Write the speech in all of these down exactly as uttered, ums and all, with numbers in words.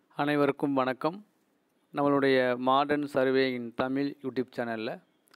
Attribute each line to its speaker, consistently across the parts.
Speaker 1: அனைவருக்கும் வணக்கம். நம்மளுடைய modern survey in Tamil YouTube சேனலில்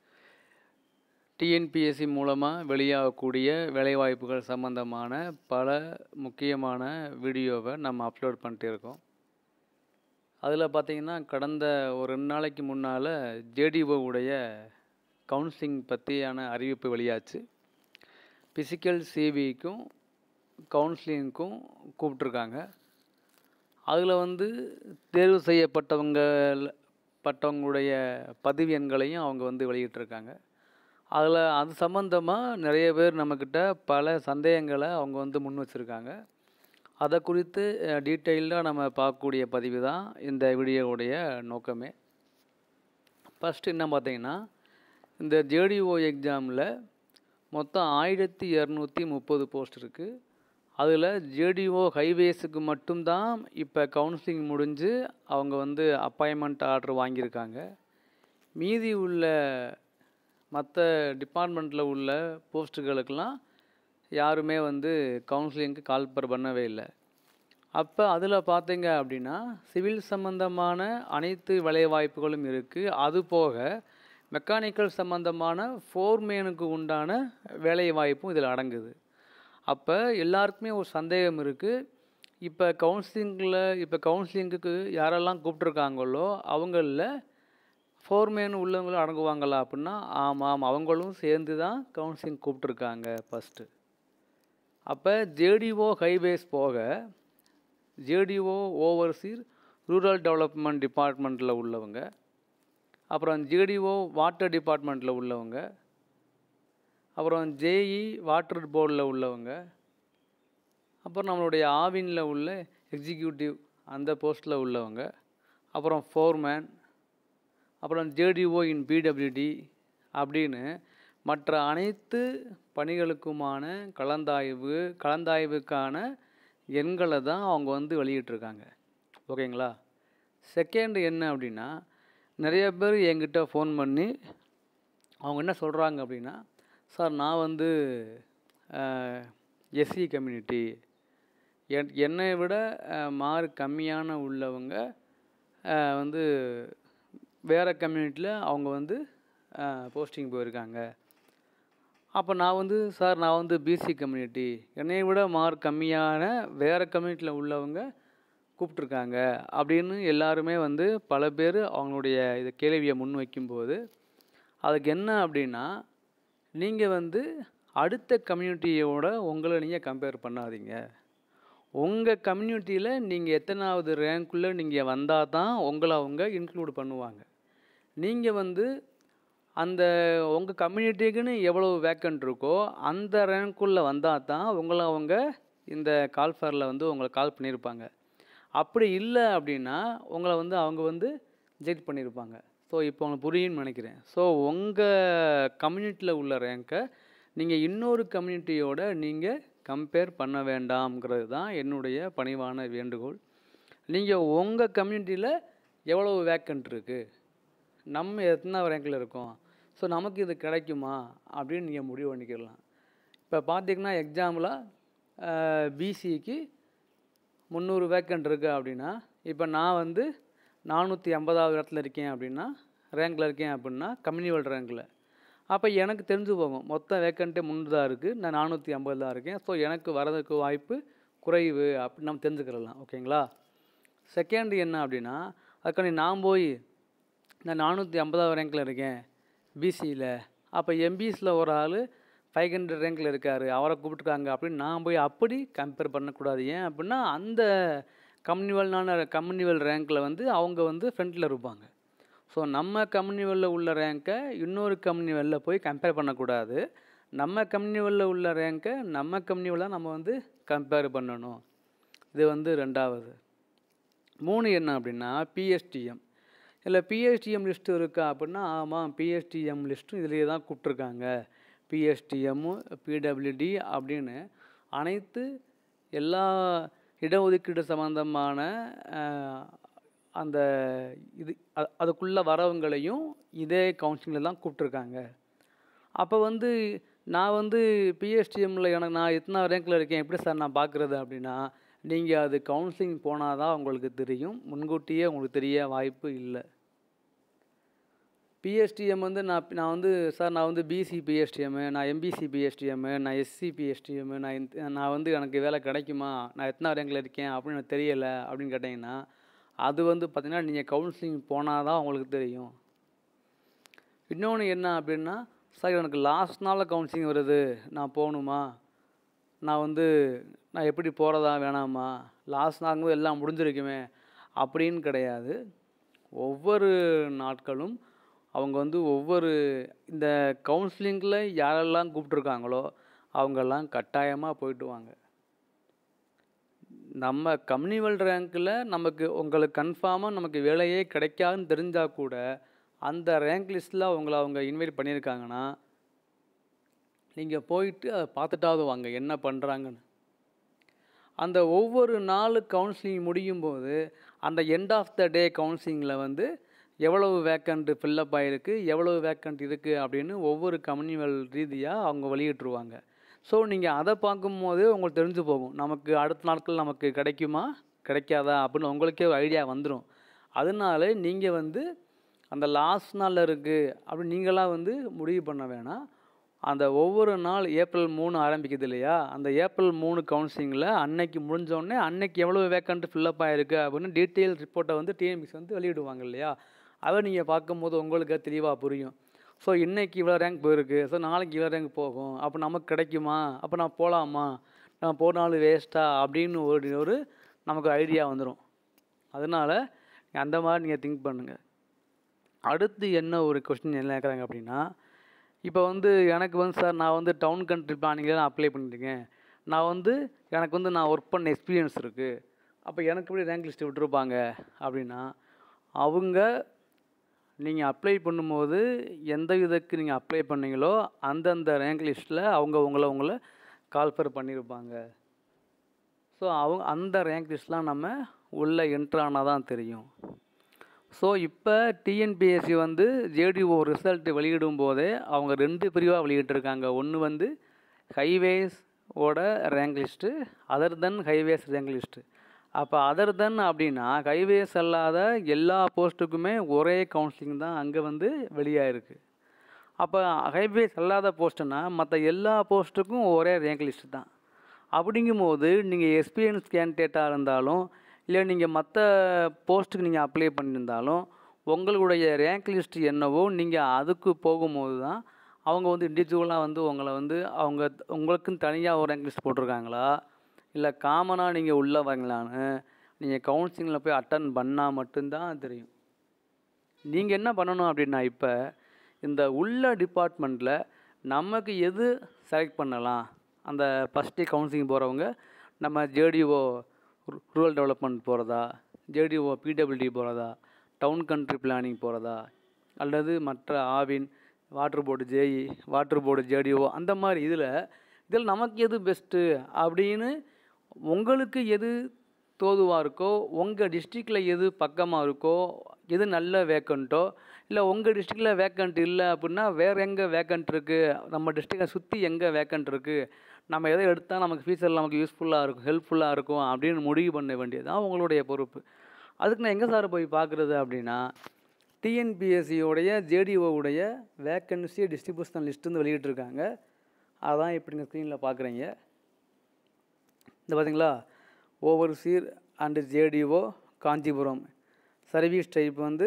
Speaker 1: டிஎன்பிஎஸ்சி மூலமாக வெளியாகக்கூடிய வேலைவாய்ப்புகள் சம்பந்தமான பல முக்கியமான வீடியோவை நம்ம அப்லோட் பண்ணிட்டு இருக்கோம். அதில் பார்த்திங்கன்னா கடந்த ஒரு ரெண்டு நாளைக்கு முன்னால் ஜேடிஓவுடைய கவுன்சிலிங் பற்றியான அறிவிப்பு வெளியாச்சு. ஃபிசிக்கல் சிவிக்கும் கவுன்சிலிங்க்கும் கூப்பிட்ருக்காங்க. அதில் வந்து தேர்வு செய்யப்பட்டவங்க பட்டவங்களுடைய பதிவு எண்களையும் அவங்க வந்து வெளியிட்டிருக்காங்க. அதில் அது சம்மந்தமாக நிறைய பேர் நம்மக்கிட்ட பல சந்தேகங்களை அவங்க வந்து முன் வச்சுருக்காங்க. அதை குறித்து டீட்டெயில்டாக நம்ம பார்க்கக்கூடிய பதிவு தான் இந்த வீடியோவுடைய நோக்கமே. ஃபஸ்ட்டு என்ன பார்த்திங்கன்னா, இந்த ஜேடிஓ எக்ஸாமில் மொத்தம் ஆயிரத்தி இரநூத்தி முப்பது போஸ்ட் இருக்குது. அதில் ஜேடிஓ ஹைவேஸுக்கு மட்டும்தான் இப்போ கவுன்சிலிங் முடிஞ்சு அவங்க வந்து அப்பாயின்மெண்ட் ஆர்டர் வாங்கியிருக்காங்க. மீதி உள்ள மற்ற டிபார்ட்மெண்ட்டில் உள்ள போஸ்ட்டுகளுக்கெல்லாம் யாருமே வந்து கவுன்சிலிங்க்கு கால்பர் பண்ணவே இல்லை. அப்போ அதில் பார்த்தீங்க அப்படின்னா சிவில் சம்பந்தமான அனைத்து வேலைவாய்ப்புகளும் இருக்குது. அது போக மெக்கானிக்கல் சம்பந்தமான ஃபோர்மேனுக்கு உண்டான வேலைவாய்ப்பும் இதில் அடங்குது. அப்போ எல்லாருக்குமே ஒரு சந்தேகம் இருக்குது. இப்போ கவுன்சிலிங்கில் இப்போ கவுன்சிலிங்குக்கு யாரெல்லாம் கூப்பிட்ருக்காங்களோ அவங்களில் ஃபோர்மேன் உள்ளவங்களும் அடங்குவாங்களா அப்படின்னா ஆமாம், அவங்களும் சேர்ந்து தான் கவுன்சிலிங் கூப்பிட்ருக்காங்க ஃபஸ்ட்டு. அப்போ ஜேடிஓ ஹைவேஸ் போக ஜேடிஓ ஓவர்சீர் ரூரல் டெவலப்மெண்ட் டிபார்ட்மெண்ட்டில் உள்ளவங்க, அப்புறம் ஜேடிஓ வாட்டர் டிபார்ட்மெண்ட்டில் உள்ளவங்க, அப்புறம் ஜேஇ வாட்டர் போர்டில் உள்ளவங்க, அப்புறம் நம்மளுடைய ஆவினில் உள்ள எக்ஸிக்யூட்டிவ் அந்த போஸ்ட்டில் உள்ளவங்க, அப்புறம் ஃபோர்மேன், அப்புறம் ஜேடிஓ இன் பிடபிள்யூடி அப்படின்னு மற்ற அனைத்து பணிகளுக்குமான கலந்தாய்வு கலந்தாய்வுக்கான எண்களை தான் அவங்க வந்து வெளியிட்ருக்காங்க. ஓகேங்களா. செகண்ட் என்ன அப்படின்னா, நிறைய பேர் என்கிட்ட ஃபோன் பண்ணி அவங்க என்ன சொல்கிறாங்க அப்படின்னா, சார் நான் வந்து எஸ்சி கம்யூனிட்டி, என் என்னை விட மார்க் கம்மியான உள்ளவங்க வந்து வேறு கம்யூனிட்டியில் அவங்க வந்து போஸ்டிங் போயிருக்காங்க. அப்போ நான் வந்து சார் நான் வந்து பிசி கம்யூனிட்டி, என்னை விட மார்க் கம்மியான வேறு கம்யூனிட்டியில் உள்ளவங்க கூப்பிட்ருக்காங்க அப்படின்னு எல்லாருமே வந்து பல பேர் அவங்களுடைய இதை கேள்வியை முன் வைக்கும்போது அதுக்கு என்ன அப்படின்னா, நீங்கள் வந்து அடுத்த கம்யூனிட்டியோட உங்களை நீங்கள் கம்பேர் பண்ணாதீங்க. உங்கள் கம்யூனிட்டியில் நீங்கள் எத்தனாவது ரேங்க்குள்ளே நீங்கள் வந்தால் தான் உங்களை அவங்க இன்க்ளூட் பண்ணுவாங்க. நீங்கள் வந்து அந்த உங்கள் கம்யூனிட்டிக்குன்னு எவ்வளோ வேக்கண்ட் இருக்கோ அந்த ரேங்க்குள்ளே வந்தால் தான் உங்களை அவங்க இந்த கால்ஃபரில் வந்து உங்களை கால் பண்ணியிருப்பாங்க. அப்படி இல்லை அப்படின்னா உங்களை வந்து அவங்க வந்து ரிஜெக்ட் பண்ணியிருப்பாங்க. ஸோ இப்போ உங்களுக்கு புரியும்னு நினைக்கிறேன். ஸோ உங்கள் கம்யூனிட்டியில் உள்ள ரேங்க்கை நீங்கள் இன்னொரு கம்யூனிட்டியோட நீங்கள் கம்பேர் பண்ண வேண்டாம்ங்கிறது தான் என்னுடைய பணிவான வேண்டுகோள். நீங்கள் உங்கள் கம்யூனிட்டியில் எவ்வளோ வேக்கண்ட் இருக்குது, நம்ம எத்தனை ரேங்கில் இருக்கோம், ஸோ நமக்கு இது கிடைக்குமா அப்படின்னு நீங்கள் முடிவு பண்ணிக்கிடலாம். இப்போ பார்த்திங்கன்னா எக்ஸாம்பிள் பிசிக்கு முந்நூறு வேக்கண்ட் இருக்குது அப்படின்னா, இப்போ நான் வந்து நானூற்றி ஐம்பதாவது இடத்துல இருக்கேன் அப்படின்னா, ரேங்கில் இருக்கேன் அப்படின்னா கம்யூனிவல் ரேங்கில், அப்போ எனக்கு தெரிஞ்சு போகும் மொத்த வேக்கண்ட்டே முந்நூறு தான் இருக்குது, நான் நானூற்றி ஐம்பது தான் இருக்கேன், ஸோ எனக்கு வரதுக்கு வாய்ப்பு குறைவு அப்படின்னு நம்ம தெரிஞ்சுக்கிறலாம். ஓகேங்களா. செகண்ட் என்ன அப்படின்னா, அதுக்காண்டி நான் போய் நான் நானூற்றி ஐம்பதாவது ரேங்கில் இருக்கேன் பிசியில், அப்போ எம்பிசியில் ஒரு ஆள் ஃபைவ் ஹண்ட்ரட் ரேங்கில் இருக்கார், அவரை கூப்பிட்டுருக்காங்க அப்படின்னு நான் போய் அப்படி கம்பேர் பண்ணக்கூடாது. ஏன் அப்படின்னா அந்த கம்யூனிவல்னான கம்யூனிவல் ரேங்கில் வந்து அவங்க வந்து ஃப்ரண்ட்டில் இருப்பாங்க. ஸோ நம்ம கம்யூனிவலில் உள்ள ரேங்க்கை இன்னொரு கம்யூனிவலில் போய் கம்பேர் பண்ணக்கூடாது. நம்ம கம்யூனிவலில் உள்ள ரேங்க்கை நம்ம கம்யூனிவலாக நம்ம வந்து கம்பேர் பண்ணணும். இது வந்து ரெண்டாவது. மூணு என்ன அப்படின்னா பிஎஸ்டிஎம். இல்லை பிஎஸ்டிஎம் லிஸ்ட்டு இருக்கா அப்படின்னா ஆமாம், பிஎஸ்டிஎம் லிஸ்ட்டும் இதிலேயே தான் கூப்பிட்ருக்காங்க. பிஎஸ்டிஎம்மு பிடபிள்யூடி அப்படின்னு அனைத்து எல்லா இடஒதுக்கீடு சம்பந்தமான அந்த இது அதுக்குள்ளே வரவங்களையும் இதே கவுன்சிலிங்கில் தான் கூப்பிட்ருக்காங்க. அப்போ வந்து நான் வந்து பிஎஸ்டிஎம்மில் எனக்கு நான் எத்தனை ரேங்கில் இருக்கேன் எப்படி சார் நான் பார்க்குறது அப்படின்னா, நீங்கள் அது கவுன்சிலிங் போனால் தான் உங்களுக்கு தெரியும். முன்கூட்டியே உங்களுக்கு தெரிய வாய்ப்பு இல்லை. பிஎஸ்டிஎம் வந்து நான் நான் வந்து சார் நான் வந்து பிசி பிஎஸ்டிஎம்மு, நான் எம்பிசி பிஎஸ்டிஎம்மு, நான் எஸ்சி பிஎஸ்டிஎம்மு, நான் இந்த நான் வந்து எனக்கு வேலை கிடைக்குமா, நான் எத்தனை ரேங்கில் இருக்கேன் அப்படின்னு எனக்கு தெரியலை அப்படின்னு கேட்டிங்கன்னா, அது வந்து பார்த்திங்கன்னா நீங்கள் கவுன்சிலிங் போனால் தான் உங்களுக்கு தெரியும். இன்னொன்று என்ன அப்படின்னா, சார் எனக்கு லாஸ்ட் நாளில் கவுன்சிலிங் வருது, நான் போகணுமா, நான் வந்து நான் எப்படி போகிறதா வேணாமா, லாஸ்ட் நாளுங்கும்போது எல்லாம் முடிஞ்சிருக்குமே அப்படின்னு கிடையாது. ஒவ்வொரு நாட்களும் அவங்க வந்து ஒவ்வொரு இந்த கவுன்சிலிங்கில் யாரெல்லாம் கூப்பிட்ருக்காங்களோ அவங்கெல்லாம் கட்டாயமாக போயிட்டு வாங்க. நம்ம கம்யூனிவல் ரேங்க்கில் நமக்கு உங்களுக்கு கன்ஃபார்மாக நமக்கு வேலையே கிடைக்காதுன்னு தெரிஞ்சால் கூட அந்த ரேங்க் லிஸ்ட்டில் அவங்கள அவங்க இன்வைட் பண்ணியிருக்காங்கன்னா நீங்கள் போயிட்டு அதை பார்த்துட்டாவது வாங்க என்ன பண்ணுறாங்கன்னு. அந்த ஒவ்வொரு நாலு கவுன்சிலிங் முடியும் போது அந்த எண்ட் ஆஃப் த டே கவுன்சிலிங்கில் வந்து எவ்வளவு வேக்கண்ட் ஃபில்லப் ஆகிருக்கு, எவ்வளவு வேக்கண்ட் இருக்குது அப்படின்னு ஒவ்வொரு கம்யூனிவல் ரீதியாக அவங்க வெளியிட்டுருவாங்க. ஸோ நீங்கள் அதை பார்க்கும்போது உங்களுக்கு தெரிஞ்சு போகும், நமக்கு அடுத்த நாட்கள் நமக்கு கிடைக்குமா கிடைக்காதா அப்படின்னு உங்களுக்கே ஒரு ஐடியா வந்துடும். அதனால நீங்கள் வந்து அந்த லாஸ்ட் நாளில் இருக்குது அப்படின்னு நீங்களாம் வந்து முடிவு பண்ண வேணாம். அந்த ஒவ்வொரு நாள் ஏப்ரல் மூணு ஆரம்பிக்குது இல்லையா, அந்த ஏப்ரல் மூணு கவுன்சிலிங்கில் அன்னைக்கு முடிஞ்சோடனே அன்னைக்கு எவ்வளோ வேக்கண்ட் ஃபில்லப் ஆகிருக்கு அப்படின்னு டீட்டெயில் ரிப்போர்ட்டை வந்து டிஎன்பிஎஸ்சி வந்து வெளியிடுவாங்க இல்லையா, அதை நீங்கள் பார்க்கும்போது உங்களுக்கு தெளிவாக புரியும். ஸோ இன்றைக்கி இவ்வளோ ரேங்க் போயிருக்கு, ஸோ நாளைக்கு இவ்வளோ ரேங்க் போகும், அப்போ நமக்கு கிடைக்குமா, அப்போ நான் போகலாமா, நம்ம போனாலும் வேஸ்ட்டா அப்படின்னு ஒரு ஒரு நமக்கு ஐடியா வந்துடும். அதனால் அந்த மாதிரி நீங்கள் திங்க் பண்ணுங்கள். அடுத்து என்ன ஒரு கொஸ்டின் என்ன கேட்குறாங்க அப்படின்னா, இப்போ வந்து எனக்கு வந்து சார் நான் வந்து டவுன் கண்ட்ரி பிளானிங்கில் நான் அப்ளை பண்ணியிருக்கேன், நான் வந்து எனக்கு வந்து நான் ஒர்க் பண்ண எக்ஸ்பீரியன்ஸ் இருக்குது, அப்போ எனக்கு எப்படி ரேங்க் லிஸ்ட்டு விட்டுருப்பாங்க அப்படின்னா, அவங்க நீங்கள் அப்ளை பண்ணும்போது எந்த இதுக்கு நீங்கள் அப்ளை பண்ணீங்களோ அந்தந்த ரேங்க் லிஸ்ட்டில் அவங்க உங்களை உங்களை கால்ஃபர் பண்ணியிருப்பாங்க. ஸோ அவங்க அந்த ரேங்க் லிஸ்ட்லாம் நம்ம உள்ளே என்ட்ரானால் தான் தெரியும். ஸோ இப்போ டிஎன்பிஎஸ்சி வந்து ஜேடிஓ ரிசல்ட் வெளியிடும் போதே அவங்க ரெண்டு பிரிவாக வெளியிட்டிருக்காங்க. ஒன்று வந்து ஹைவேஸ் ஓட rank list, other than highways rank list. அப்போ அதர் தென் அப்படின்னா ஹைவேஸ் அல்லாத எல்லா போஸ்ட்டுக்குமே ஒரே கவுன்சிலிங் தான் அங்கே வந்து வெளியாகிருக்கு. அப்போ ஹைவேஸ் அல்லாத போஸ்ட்டுன்னா மற்ற எல்லா போஸ்ட்டுக்கும் ஒரே ரேங்க் லிஸ்ட்டு தான். அப்படிங்கும்போது நீங்கள் எக்ஸ்பீரியன்ஸ் கேண்டிடேட்டாக இருந்தாலும் இல்லை நீங்கள் மற்ற போஸ்ட்டுக்கு நீங்கள் அப்ளை பண்ணியிருந்தாலும் உங்களுடைய ரேங்க் லிஸ்ட் என்னவோ நீங்கள் அதுக்கு போகும்போது தான் அவங்க வந்து இண்டிவிஜுவலாக வந்து உங்களை வந்து அவங்க உங்களுக்குன்னு தனியாக ஒரு ரேங்க் லிஸ்ட் போட்டிருக்காங்களா இல்லை காமனாக நீங்கள் உள்ளே வரங்களான்னு நீங்கள் கவுன்சிலிங்கில் போய் அட்டன் பண்ணால் மட்டும்தான் தெரியும். நீங்கள் என்ன பண்ணணும் அப்படின்னா, இப்போ இந்த உள்ள டிபார்ட்மெண்ட்டில் நமக்கு எது செலக்ட் பண்ணலாம், அந்த ஃபஸ்ட்டு கவுன்சிலிங் போகிறவங்க நம்ம ஜேடிஓ ரூரல் டெவலப்மெண்ட் போகிறதா, ஜேடிஓ பிடபிள்யூடி போகிறதா, டவுன் கண்ட்ரி பிளானிங் போகிறதா, அல்லது மற்ற Aavin water board JE water board JDO அந்த மாதிரி இதில் இதில் நமக்கு எது பெஸ்ட்டு அப்படின்னு உங்களுக்கு எது தோதுவாக இருக்கோ, உங்கள் டிஸ்ட்ரிக்டில் எது பக்கமாக இருக்கோ, எது நல்ல வேக்கண்ட்டோ, இல்லை உங்கள் டிஸ்ட்ரிக்டில் வேக்கண்ட் இல்லை அப்படின்னா வேறு எங்கே வேக்கண்ட் இருக்குது, நம்ம டிஸ்ட்ரிக்டை சுற்றி எங்கே வேக்கண்ட் இருக்குது, நம்ம எதை எடுத்தால் நமக்கு ஃபியூச்சரில் நமக்கு யூஸ்ஃபுல்லாக இருக்கும் ஹெல்ப்ஃபுல்லாக இருக்கும் அப்படின்னு முடிவு பண்ண வேண்டியது தான் உங்களுடைய பொறுப்பு. அதுக்கு நான் எங்கே சார் போய் பார்க்குறது அப்படின்னா, டிஎன்பிஎஸ்சியோடைய ஜேடிஓவுடைய வேக்கன்சி டிஸ்ட்ரிபியூஷன் லிஸ்ட்டு வந்து வெளியிட்டிருக்காங்க. அதான் இப்படி இந்த ஸ்க்ரீனில் பார்க்குறீங்க. இந்த பார்த்தீங்களா, overseer and JDO Kanchipuram, service type வந்து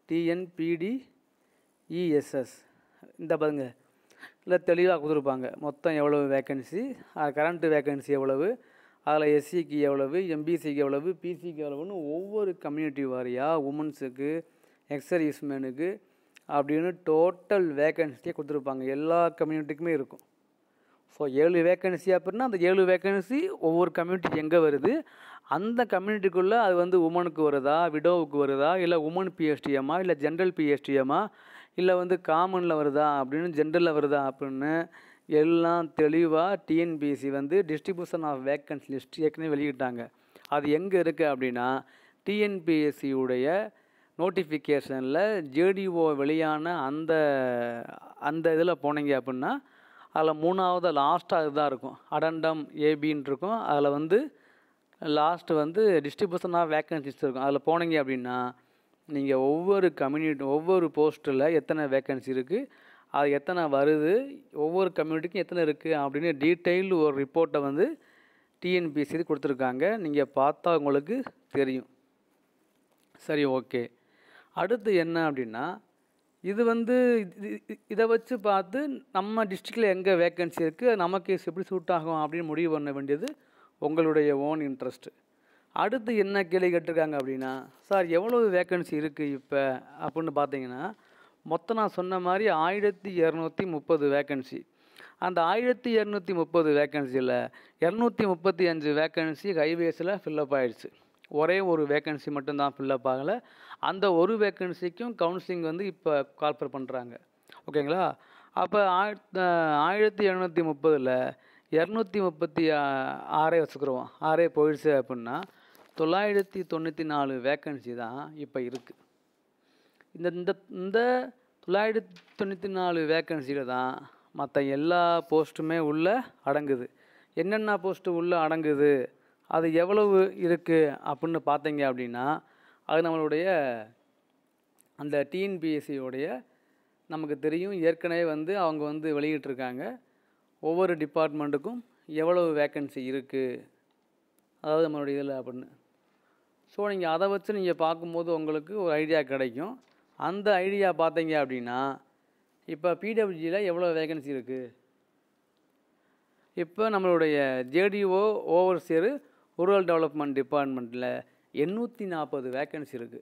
Speaker 1: டிஎன்பிடிஇஎஸ்எஸ். இந்த பாருங்க இல்லை தெளிவாக கொடுத்துருப்பாங்க மொத்தம் எவ்வளவு வேக்கன்சி, கரண்ட்டு வேக்கன்சி எவ்வளவு, அதில் எஸ்சிக்கு எவ்வளவு, எம்பிசிக்கு எவ்வளவு, பிசிக்கு எவ்வளவுன்னு ஒவ்வொரு கம்யூனிட்டி வாரியாக உமன்ஸுக்கு எக்ஸர்வீஸ்மேனுக்கு அப்படின்னு டோட்டல் வேக்கன்சியே கொடுத்துருப்பாங்க. எல்லா கம்யூனிட்டிக்குமே இருக்கும். ஸோ ஏழு வேக்கன்சி அப்படின்னா அந்த ஏழு வேக்கன்சி ஒவ்வொரு கம்யூனிட்டிக்கு எங்கே வருது, அந்த கம்யூனிட்டிக்குள்ளே அது வந்து உமனுக்கு வருதா, விடோவுக்கு வருதா, இல்லை உமன் பிஎஸ்டிஎம்மா, இல்லை ஜென்ரல் பிஎஸ்டிஎம்மா, இல்லை வந்து காமனில் வருதா அப்படின்னு ஜென்ரலில் வருதா அப்படின்னு எல்லாம் தெளிவாக டிஎன்பிஎஸ்சி வந்து டிஸ்ட்ரிபியூஷன் ஆஃப் வேக்கன்சி லிஸ்ட் ஏற்கனவே வெளியிட்டாங்க. அது எங்கே இருக்குது அப்படின்னா டிஎன்பிஎஸ்சியுடைய நோட்டிஃபிகேஷனில் ஜேடிஓ வெளியான அந்த அந்த இதில் போனீங்க அப்படின்னா அதில் மூணாவது லாஸ்ட்டாக இதுதான் இருக்கும், அடண்டம் ஏபின்னு இருக்கும். அதில் வந்து லாஸ்ட்டு வந்து டிஸ்ட்ரிபியூஷன் ஆஃப் வேக்கன்சிஸ் இருக்கும். அதில் போனீங்க அப்படின்னா நீங்கள் ஒவ்வொரு கம்யூனிட்டி ஒவ்வொரு போஸ்ட்டில் எத்தனை வேக்கன்சி இருக்குது, அது எத்தனை வருது, ஒவ்வொரு கம்யூனிட்டிக்கும் எத்தனை இருக்குது அப்படின்னு டீட்டெயில் ஒரு ரிப்போர்ட்டை வந்து டிஎன்பிஎஸ்சி கொடுத்துருக்காங்க. நீங்கள் பார்த்தா உங்களுக்கு தெரியும். சரி, ஓகே. அடுத்து என்ன அப்படின்னா, இது வந்து இதை வச்சு பார்த்து நம்ம டிஸ்ட்ரிக்டில் எங்கே வேக்கன்சி இருக்குது, நமக்கு எப்படி சூட் ஆகும் அப்படின்னு முடிவு பண்ண வேண்டியது உங்களுடைய ஓன் இன்ட்ரெஸ்ட்டு. அடுத்து என்ன கேள்வி கேட்டிருக்காங்க அப்படின்னா, சார் எவ்வளோ வேக்கன்சி இருக்குது இப்போ அப்படின்னு பார்த்தீங்கன்னா, மொத்தம் நான் சொன்ன மாதிரி ஆயிரத்தி இரநூத்தி முப்பது வேக்கன்சி. அந்த ஆயிரத்தி இரநூத்தி முப்பது வேக்கன்சியில் இரநூத்தி முப்பத்தி அஞ்சு வேக்கன்சி ஹைவேஸில் ஃபில்லப் ஆகிடுச்சு. ஒரே ஒரு வேக்கன்சி மட்டும்தான் ஃபில்லப் ஆகலை. அந்த ஒரு வேக்கன்சிக்கும் கவுன்சிலிங் வந்து இப்போ கால்ஃபர் பண்ணுறாங்க. ஓகேங்களா? அப்போ ஆயிரத்தி ஆயிரத்தி எழுநூற்றி முப்பதில் இரநூத்தி முப்பத்தி ஆறே வச்சுக்கிறோம். ஆறே போயிடுச்சு அப்படின்னா தொள்ளாயிரத்தி தொண்ணூற்றி நாலு வேக்கன்சி தான் இப்போ இருக்குது. இந்த இந்த இந்த தொள்ளாயிரத்தி தொண்ணூற்றி நாலு வேக்கன்சியில் தான் மற்ற எல்லா போஸ்ட்டுமே உள்ளே அடங்குது. என்னென்ன போஸ்ட்டு உள்ளே அடங்குது, அது எவ்வளவு இருக்குது அப்படின்னு பார்த்தீங்க அப்படின்னா, அது நம்மளுடைய அந்த டிஎன்பிஎஸ்சியோடைய நமக்கு தெரியும். ஏற்கனவே வந்து அவங்க வந்து வெளியிட்டிருக்காங்க ஒவ்வொரு டிபார்ட்மெண்ட்டுக்கும் எவ்வளவு வேக்கன்சி இருக்குது, அதாவது நம்மளுடைய இதில் அப்படின்னு. ஸோ நீங்கள் அதை வச்சு நீங்கள் பார்க்கும்போது உங்களுக்கு ஒரு ஐடியா கிடைக்கும். அந்த ஐடியா பார்த்தீங்க அப்படின்னா, இப்போ பிடபிள்யூடியில் எவ்வளோ வேகன்சி இருக்குது, இப்போ நம்மளுடைய ஜேடிஓ ஓவர்சியர் ரூரல் டெவலப்மெண்ட் டிபார்ட்மெண்ட்டில் எண்ணூற்றி நாற்பது வேக்கன்சி இருக்குது.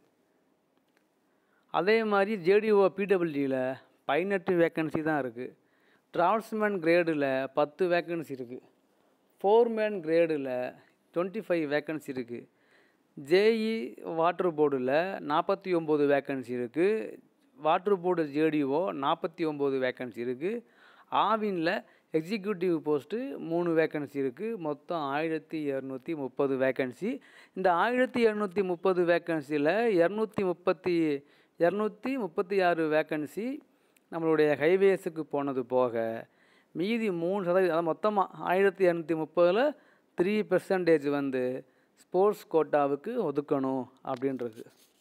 Speaker 1: அதே மாதிரி ஜேடிஓ பிடபிள்யூடியில் பதினெட்டு வேக்கன்சி தான் இருக்குது. டிராஃப்ட்ஸ்மேன் கிரேடில் பத்து வேக்கன்சி இருக்குது. ஃபோர்மேன் கிரேடில் டுவெண்ட்டி ஃபைவ் வேக்கன்சி இருக்குது. ஜேஇ வாட்டர் போர்டில் நாற்பத்தி ஒம்பது வேக்கன்சி இருக்குது. வாட்டர் போர்டு ஜேடிஓ நாற்பத்தி ஒம்பது வேக்கன்சி இருக்குது. ஆவினில் எக்ஸிக்யூட்டிவ் போஸ்ட்டு மூணு வேக்கன்சி இருக்குது. மொத்தம் ஆயிரத்தி இரநூத்தி முப்பது வேக்கன்சி. இந்த ஆயிரத்தி இரநூத்தி முப்பது வேக்கன்சியில் இரநூத்தி முப்பத்தி இரநூத்தி முப்பத்தி ஆறு வேக்கன்சி நம்மளுடைய ஹைவேஸுக்கு போனது போக மீதி மூணு சதவீதம், அதாவது மொத்தமாக ஆயிரத்தி இரநூத்தி முப்பதில் த்ரீ பெர்சன்டேஜ் வந்து ஸ்போர்ட்ஸ் கோட்டாவுக்கு ஒதுக்கணும் அப்படின்றது.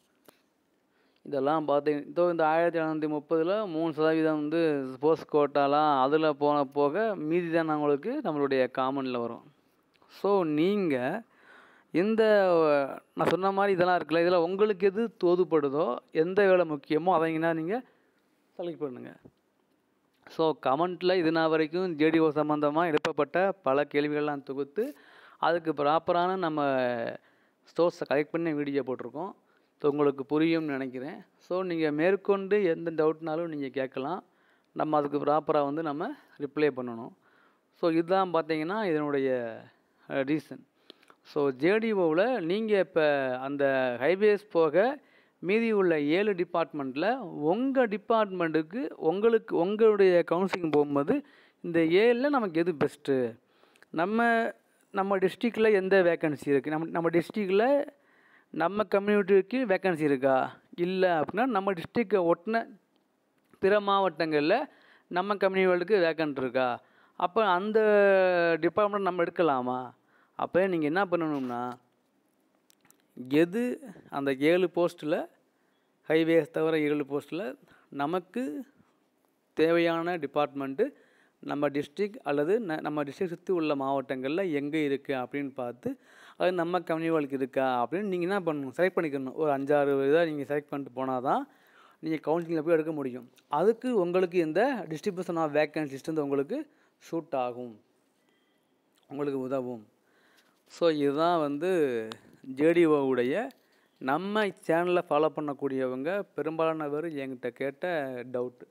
Speaker 1: இதெல்லாம் பார்த்தீங்க இதோ இந்த ஆயிரத்தி இரநூத்தி முப்பதில் மூணு சதவீதம் வந்து ஸ்போர்ட்ஸ் கோட்டாலாம் அதில் போன போக மீதி தான் உங்களுக்கு நம்மளுடைய காமனில் வரும். ஸோ நீங்கள் இந்த நான் சொன்ன மாதிரி இதெல்லாம் இருக்குல்ல, இதில் உங்களுக்கு எது தோதுப்படுதோ, எந்த வேலை முக்கியமோ அதைங்கன்னா நீங்கள் செலக்ட் பண்ணுங்கள். ஸோ கமெண்ட்டில் இது நான் வரைக்கும் ஜேடிஓ சம்மந்தமாக எழுப்பப்பட்ட பல கேள்விகள்லாம் தொகுத்து அதுக்கு ப்ராப்பரான நம்ம ஸ்டோர்ஸை கலெக்ட் பண்ணி வீடியோ போட்டிருக்கோம். ஸோ உங்களுக்கு புரியும்னு நினைக்கிறேன். ஸோ நீங்கள் மேற்கொண்டு எந்த டவுட்னாலும் நீங்கள் கேட்கலாம். நம்ம அதுக்கு ப்ராப்பராக வந்து நம்ம ரிப்ளை பண்ணணும். ஸோ இதுதான் பார்த்தீங்கன்னா இதனுடைய ரீசன். ஸோ ஜேடிஓவில் நீங்கள் இப்போ அந்த ஹைவேஸ் போக மீதி உள்ள ஏழு டிபார்ட்மெண்ட்டில் உங்கள் டிபார்ட்மெண்ட்டுக்கு உங்களுக்கு உங்களுடைய கவுன்சிலிங் போகும்போது இந்த ஏழில் நமக்கு எது பெஸ்ட்டு, நம்ம நம்ம டிஸ்ட்ரிக்டில் எந்த வேக்கன்சி இருக்குது, நம்ம நம்ம டிஸ்ட்ரிக்டில் நம்ம கம்யூனிட்டிக்கு வேக்கன்சி இருக்கா, இல்லை அப்படின்னா நம்ம டிஸ்ட்ரிக்டை ஒட்டின பிற மாவட்டங்களில் நம்ம கம்யூனிட்டிக்கு வேக்கன்ட் இருக்கா, அப்போ அந்த டிபார்ட்மெண்ட் நம்ம எடுக்கலாமா. அப்போ நீங்கள் என்ன பண்ணணும்னா, எது அந்த ஏழு போஸ்ட்டில் ஹைவேஸ் தவிர ஏழு போஸ்ட்டில் நமக்கு தேவையான டிபார்ட்மெண்ட்டு நம்ம டிஸ்ட்ரிக் அல்லது ந நம்ம டிஸ்ட்ரிக் சுற்றி உள்ள மாவட்டங்களில் எங்கே இருக்குது அப்படின்னு பார்த்து அது நம்ம கம்யூனிட்டிக்கு இருக்கா அப்படின்னு நீங்கள் என்ன பண்ணணும், செலக்ட் பண்ணிக்கணும். ஒரு அஞ்சாறு இதாக நீங்கள் செலக்ட் பண்ணிட்டு போனால் தான் நீங்கள் கவுன்சிலிங்கில் போய் எடுக்க முடியும். அதுக்கு உங்களுக்கு இந்த டிஸ்ட்ரிபியூஷன் ஆஃப் வேக்கன்சிஸ் வந்து உங்களுக்கு சூட் ஆகும், உங்களுக்கு உதவும். ஸோ இதுதான் வந்து ஜேடிஓவுடைய நம்ம சேனலில் ஃபாலோ பண்ணக்கூடியவங்க பெரும்பாலான பேர் என்கிட்ட கேட்ட டவுட்டு.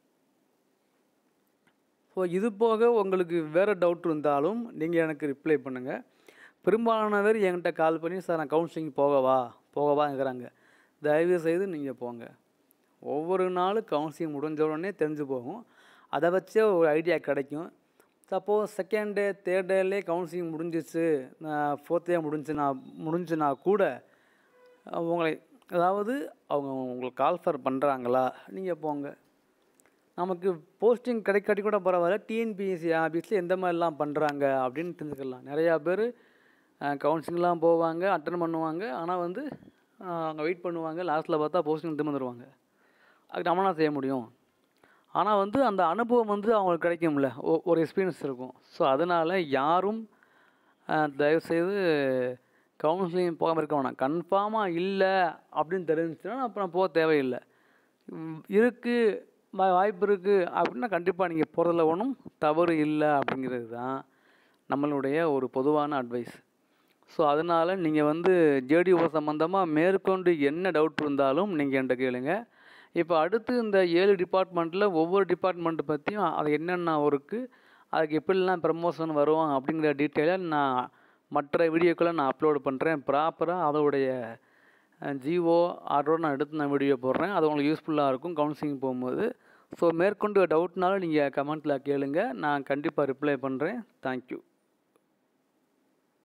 Speaker 1: ஸோ இது போக உங்களுக்கு வேறு டவுட் இருந்தாலும் நீங்கள் எனக்கு ரிப்ளை பண்ணுங்கள். பெரும்பாலான பேர் என்கிட்ட கால் பண்ணி சார் நான் கவுன்சிலிங் போகவா போகவாங்கிறாங்க. தயவு செய்து நீங்கள் போங்க. ஒவ்வொரு நாளும் கவுன்சிலிங் முடிஞ்ச உடனே தெரிஞ்சு போகும். அதை வச்சே ஒரு ஐடியா கிடைக்கும். சப்போஸ் செகண்ட் டே தேர்ட் டேலே கவுன்சிலிங் முடிஞ்சிச்சு, நான் ஃபோர்த் டே முடிஞ்சுனா முடிஞ்சுனா கூட உங்களை அதாவது அவங்க உங்களுக்கு கால்ஃபர் பண்ணுறாங்களா நீங்கள் போங்க. நமக்கு போஸ்டிங் கிடைக்காட்டி கூட பரவாயில்ல, டிஎன்பிஎஸ்சி ஆஃபீஸில் எந்த மாதிரிலாம் பண்ணுறாங்க அப்படின்னு தெரிஞ்சுக்கலாம். நிறையா பேர் கவுன்சிலிங்லாம் போவாங்க, அட்டன் பண்ணுவாங்க. ஆனால் வந்து அங்கே வெயிட் பண்ணுவாங்க. லாஸ்ட்டில் பார்த்தா போஸ்டிங் திரும்ப வந்துடுவாங்க. அதுக்கு நம்ம என்ன செய்ய முடியும்? ஆனால் வந்து அந்த அனுபவம் வந்து அவங்களுக்கு கிடைக்கும்ல, ஒ ஒரு எக்ஸ்பீரியன்ஸ் இருக்கும். ஸோ அதனால் யாரும் தயவுசெய்து கவுன்சிலிங் போகாமல் இருக்க வேணாம். கன்ஃபார்மாக இல்லை அப்படின்னு தெரிஞ்சுச்சுன்னா அப்புறம் போக தேவையில்லை. இருக்குது, வாய்ப்பு இருக்குது அப்படின்னா கண்டிப்பாக நீங்கள் போகிறதுல ஒன்றும் தவறு இல்லை அப்படிங்கிறது தான் நம்மளுடைய ஒரு பொதுவான அட்வைஸ். ஸோ அதனால் நீங்கள் வந்து ஜேடிஓ சம்மந்தமாக மேற்கொண்டு என்ன டவுட் இருந்தாலும் நீங்கள் என்கிட்ட கேளுங்க. இப்போ அடுத்து இந்த ஏழு டிபார்ட்மெண்ட்டில் ஒவ்வொரு டிபார்ட்மெண்ட்டை பற்றியும் அது என்னென்ன ஒர்க்கு, அதுக்கு எப்படிலாம் ப்ரமோஷன் வரும் அப்படிங்கிற டீட்டெயிலாக நான் மற்ற வீடியோக்களை நான் அப்லோடு பண்ணுறேன். ப்ராப்பராக அதோடைய ஜிஓ ஆர்டரோடு நான் எடுத்து நான் வீடியோ போடுறேன். அது உங்களுக்கு யூஸ்ஃபுல்லாக இருக்கும் கவுன்சிலிங் போகும்போது. ஸோ மேற்கொண்டு டவுட்னாலும் நீங்கள் கமெண்ட்டில் கேளுங்க, நான் கண்டிப்பாக ரிப்ளை பண்ணுறேன். தேங்க்யூ.